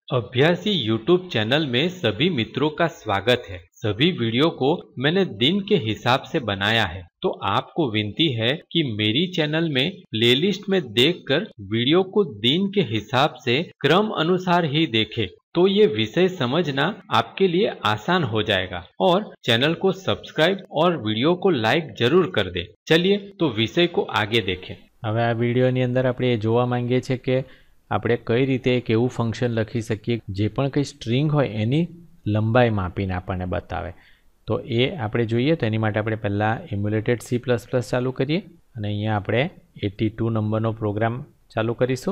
अभ्यासी YouTube channel में सभी मित्रों का स्वागत है। सभी वीडियो को मैंने दिन के हिसाब से बनाया है, तो आपको विनती है कि मेरी चैनल में प्लेलिस्ट में देखकर वीडियो को दिन के हिसाब से क्रम अनुसार ही देखें, तो ये विषय समझना आपके लिए आसान हो जाएगा। और चैनल को सब्सक्राइब और वीडियो को लाइक जरूर कर दें। चलिए तो विषय को आगे देखें। હવે આ વિડીયોની અંદર આપણે એ જોવા માંગીએ છીએ કે આપણે કઈ રીતે એક એવું ફંક્શન લખી શકીએ જે પણ કંઈ સ્ટ્રિંગ હોય એની લંબાઈ માપીને આપણને બતાવે। તો એ આપણે જોઈએ તો એની માટે આપણે પહેલાં ઇમ્યુલેટેડ C++ ચાલુ કરીએ અને અહીંયા આપણે 82 નંબરનો પ્રોગ્રામ ચાલુ કરીશું।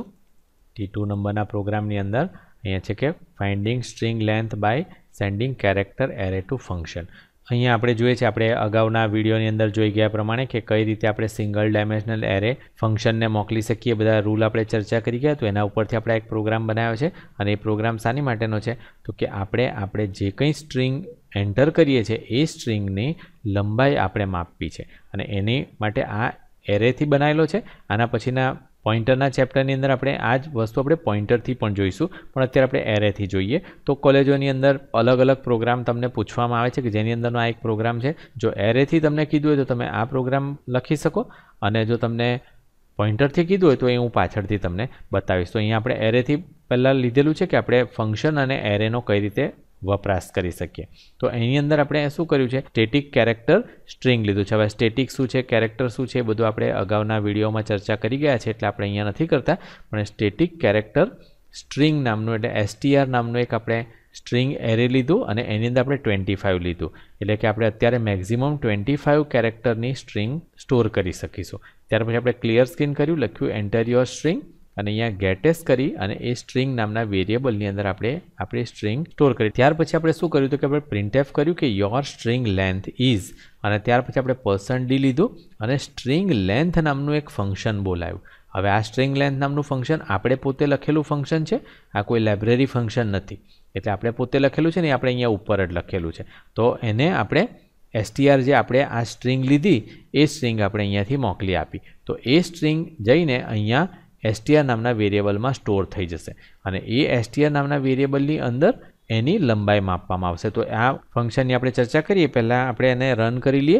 82 નંબરના પ્રોગ્રામની અંદર અહીંયા છે કે finding string length by sending character array to function. અહીંયા આપણે જોઈએ છે આપણે અગાઉના વિડીયોની અંદર જોઈ ગયા પ્રમાણે કે કઈ રીતે આપણે સિંગલ ડાયમેન્શનલ એરે ફંક્શનને મોકલી શકીએ, બધા રૂલ આપણે ચર્ચા કરી ગયા। તો એના ઉપરથી આપણે એક પ્રોગ્રામ બનાવ્યો છે અને એ પ્રોગ્રામ શાની માટેનો છે તો કે આપણે જે કંઈ સ્ટ્રિંગ એન્ટર કરીએ છીએ એ સ્ટ્રિંગની લંબાઈ આપણે માપવી છે અને એની માટે આ એરેથી બનાવેલો છે। આના પછીના પોઇન્ટરના ચેપ્ટરની અંદર આપણે આ જ વસ્તુ આપણે પોઇન્ટરથી પણ જોઈશું, પણ અત્યારે આપણે એરેથી જોઈએ। તો કોલેજોની અંદર અલગ અલગ પ્રોગ્રામ તમને પૂછવામાં આવે છે કે જેની અંદરનો આ એક પ્રોગ્રામ છે। જો એરેથી તમને કીધું હોય તો તમે આ પ્રોગ્રામ લખી શકો અને જો તમને પોઇન્ટરથી કીધું હોય તો એ હું પાછળથી તમને બતાવીશ। તો અહીંયા આપણે એરેથી પહેલાં લીધેલું છે કે આપણે ફંક્શન અને એરેનો કઈ રીતે વપરાશ કરી શકીએ। તો એની અંદર આપણે શું કર્યું છે, સ્ટેટિક કેરેક્ટર સ્ટ્રિંગ લીધું છે। હવે સ્ટેટિક શું છે, કેરેક્ટર શું છે, એ બધું આપણે અગાઉના વિડીયોમાં ચર્ચા કરી ગયા છે એટલે આપણે અહીંયા નથી કરતા, પણ સ્ટેટિક કેરેક્ટર સ્ટ્રિંગ નામનું એટલે STR નામનું એક આપણે સ્ટ્રિંગ એરે લીધું અને એની અંદર આપણે 25 લીધું, એટલે કે આપણે અત્યારે મેક્સિમમ 25 કેરેક્ટરની સ્ટ્રિંગ સ્ટોર કરી શકીશું। ત્યાર પછી આપણે ક્લિયર સ્ક્રીન કર્યું, લખ્યું એન્ટર યોર સ્ટ્રિંગ અને અહીંયા ગેટેસ કરી અને એ સ્ટ્રિંગ નામના વેરિયેબલની અંદર આપણે આપણી સ્ટ્રિંગ સ્ટોર કરી। ત્યાર પછી આપણે શું કર્યું તો કે આપણે પ્રિન્ટએફ કર્યું કે યોર સ્ટ્રિંગ લેન્થ ઇઝ, અને ત્યાર પછી આપણે %d લીધું અને સ્ટ્રિંગ લેન્થ નામનું એક ફંક્શન બોલાવ્યું। હવે આ સ્ટ્રિંગ લેન્થ નામનું ફંક્શન આપણે પોતે લખેલું ફંક્શન છે, આ કોઈ લાઇબ્રેરી ફંક્શન નથી, એટલે આપણે પોતે લખેલું છે ને આપણે અહીંયા ઉપર જ લખેલું છે। તો એને આપણે STR જે આપણે આ સ્ટ્રિંગ લીધી એ સ્ટ્રિંગ આપણે અહીંયાથી મોકલી આપી, તો એ સ્ટ્રિંગ જઈને અહીંયા STR નામના વેરિયેબલમાં સ્ટોર થઈ જશે અને એ STR નામના વેરિયેબલની અંદર એની લંબાઈ માપવામાં આવશે। તો આ ફંક્શનની આપણે ચર્ચા કરીએ, પહેલાં આપણે એને રન કરી લઈએ।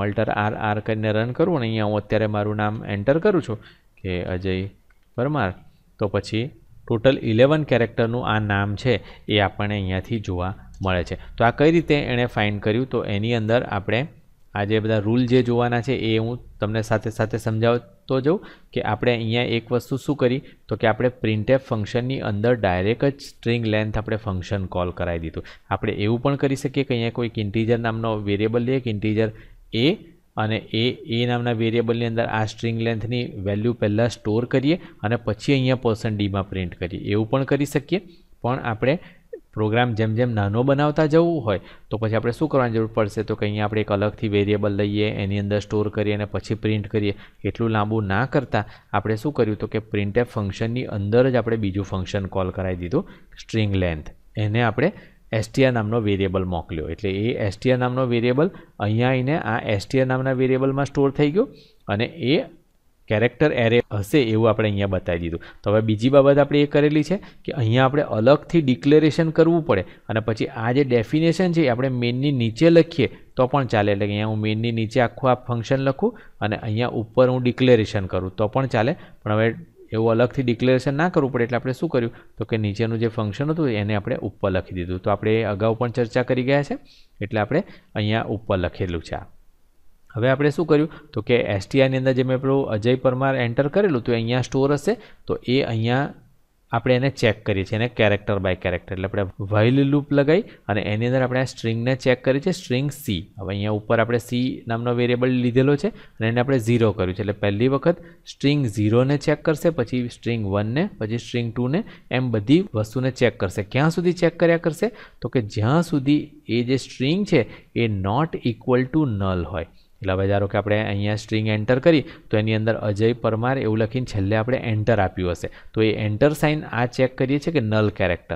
Alt+R કરીને રન કરું અને અહીંયા હું અત્યારે મારું નામ એન્ટર કરું છું કે અજય પરમાર, તો પછી ટોટલ 11 કેરેક્ટરનું આ નામ છે એ આપણને અહીંયાથી જોવા મળે છે। તો આ કઈ રીતે એણે ફાઇન્ડ કર્યું તો એની અંદર આપણે આ જે બધા રૂલ જે જોવાના છે એ હું તમને સાથે સાથે સમજાવતો જાઉં કે આપણે અહીંયા એક વસ્તુ શું કરી તો કે આપણે પ્રિન્ટએફ ફંક્શનની અંદર ડાયરેક્ટ જ સ્ટ્રિંગ લેન્થ આપણે ફંક્શન કોલ કરાવી દીધું। આપણે એવું પણ કરી શકીએ કે અહીંયા કોઈક ઇન્ટીજર નામનો વેરિયેબલ લઈએ કે ઇન્ટીજર એ અને એ નામના વેરિયેબલની અંદર આ સ્ટ્રિંગ લેન્થની વેલ્યુ પહેલાં સ્ટોર કરીએ અને પછી અહીંયા %d પ્રિન્ટ કરીએ, એવું પણ કરી શકીએ। પણ આપણે પ્રોગ્રામ જેમ જેમ નાનો બનાવતા જવું હોય તો પછી આપણે શું કરવાની જરૂર પડશે તો કે અહીંયા આપણે એક અલગથી વેરિયેબલ લઈએ, એની અંદર સ્ટોર કરીએ અને પછી પ્રિન્ટ કરીએ। એટલું લાંબુ ના કરતાં આપણે શું કર્યું તો કે પ્રિન્ટએફ ફંક્શનની અંદર જ આપણે બીજું ફંક્શન કોલ કરાવી દીધું સ્ટ્રિંગ લેન્થ, એને આપણે STR નામનો વેરિયેબલ મોકલ્યો, એટલે એ STR નામનો વેરિયેબલ અહીંયા આવીને આ STR નામના વેરિયેબલમાં સ્ટોર થઈ ગયો અને એ કેરેક્ટર એરે હશે એવું આપણે અહીંયા બતાવી દીધું। તો હવે બીજી બાબત આપણે એ કરેલી છે કે અહીંયા આપણે અલગથી ડિક્લેરેશન કરવું પડે અને પછી આ જે ડેફિનેશન છે આપણે મેઇનની નીચે લખીએ તો પણ ચાલે, એટલે કે અહીંયા હું મેઇનની નીચે આખું આ ફંક્શન લખું અને અહીંયા ઉપર હું ડિક્લેરેશન કરું તો પણ ચાલે, પણ હવે એવું અલગથી ડિક્લેરેશન ના કરવું પડે એટલે આપણે શું કર્યું તો કે નીચેનું જે ફંક્શન હતું એને આપણે ઉપર લખી દીધું। તો આપણે અગાઉ પણ ચર્ચા કરી ગયા છે એટલે આપણે અહીંયા ઉપર લખેલું છે। હવે આપણે શું કર્યું તો કે STRની અંદર જે મેં પેલું અજય પરમાર એન્ટર કરેલું તો અહીંયા સ્ટોર હશે, તો એ અહીંયા આપણે એને ચેક કરીએ છીએ, એને કેરેક્ટર બાય કેરેક્ટર, એટલે આપણે વ્હાઇલ લૂપ લગાવી અને એની અંદર આપણે આ સ્ટ્રિંગને ચેક કરીએ છીએ, સ્ટ્રિંગ C। હવે અહીંયા ઉપર આપણે C નામનો વેરિયેબલ લીધેલો છે અને એને આપણે 0 કર્યું છે, એટલે પહેલી વખત સ્ટ્રિંગ 0ને ચેક કરશે, પછી સ્ટ્રિંગ 1ને, પછી સ્ટ્રિંગ 2ને, એમ બધી વસ્તુને ચેક કરશે। ક્યાં સુધી ચેક કર્યા કરશે તો કે જ્યાં સુધી એ જે સ્ટ્રિંગ છે એ નોટ ઇક્વલ ટુ નલ હોય। એટલે હવે ધારો કે આપણે અહીંયા સ્ટ્રિંગ એન્ટર કરી તો એની અંદર અજય પરમાર એવું લખીને છેલ્લે આપણે એન્ટર આપ્યું હશે, તો એ એન્ટર સાઇન આ ચેક કરીએ છીએ કે નલ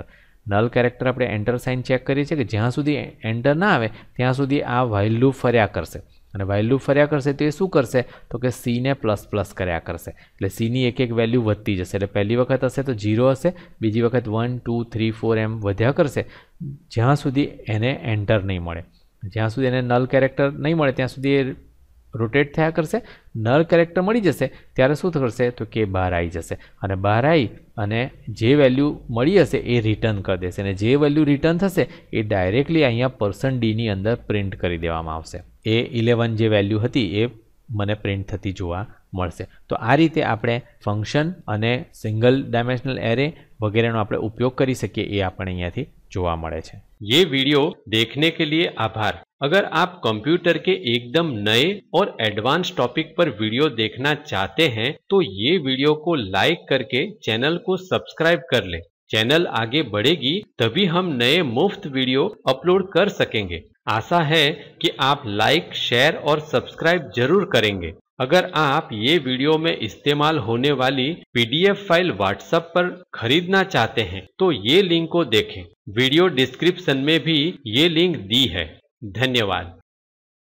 કેરેક્ટર આપણે એન્ટર સાઇન ચેક કરીએ છીએ કે જ્યાં સુધી એન્ટર ના આવે ત્યાં સુધી આ વ્હાઇલ લૂપ ફર્યા કરશે અને વાઇલ લૂપ ફર્યા કરશે તો એ શું કરશે તો કે સીને પ્લસ પ્લસ કર્યા કરશે, એટલે સીની એક એક વેલ્યુ વધતી જશે. એટલે પહેલી વખત હશે તો 0 હશે, બીજી વખત 1 2 3 4 એમ વધ્યા કરશે જ્યાં સુધી એને એન્ટર નહીં મળે. જ્યાં સુધી એને નલ કેરેક્ટર નહીં મળે ત્યાં સુધી એ રોટેટ થયા કરશે. નલ કેરેક્ટર મળી જશે ત્યારે શું કરશે તો કે બહાર આવી જશે, અને બહાર આવી અને જે વેલ્યુ મળી હશે એ રિટર્ન કરી દેશે, અને જે વેલ્યુ રિટર્ન થશે એ ડાયરેક્ટલી અહીંયા %d અંદર પ્રિન્ટ કરી દેવામાં આવશે. એ 11 જે વેલ્યુ હતી એ મને પ્રિન્ટ થતી જોવા મળશે. તો આ રીતે આપણે ફંક્શન અને સિંગલ ડાયમેન્શનલ એરે वगैरह આપણે ઉપયોગ કરી શકીએ એ આપણે અહીંયાથી જોવા મળે છે. ये वीडियो देखने के लिए आभार. अगर आप कंप्यूटर के एकदम नए और एडवांस टॉपिक पर वीडियो देखना चाहते हैं तो ये वीडियो को लाइक करके चैनल को सब्सक्राइब कर लें. चैनल आगे बढ़ेगी तभी हम नए मुफ्त वीडियो अपलोड कर सकेंगे. आशा है कि आप लाइक, शेयर और सब्सक्राइब जरूर करेंगे. अगर आप ये वीडियो में इस्तेमाल होने वाली PDF फाइल व्हाट्सएप पर खरीदना चाहते हैं तो ये लिंक को देखें. वीडियो डिस्क्रिप्शन में भी ये लिंक दी है. धन्यवाद.